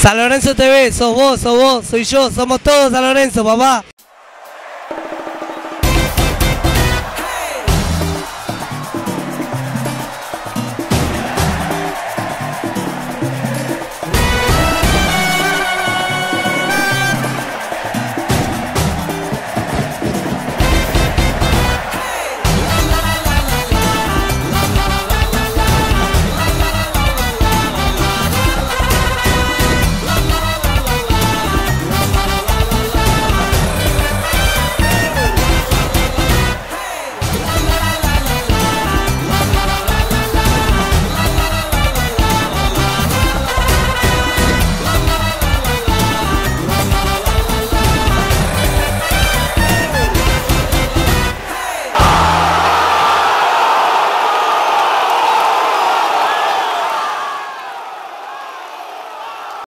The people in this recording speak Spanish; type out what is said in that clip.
San Lorenzo TV, sos vos, soy yo, somos todos San Lorenzo, papá.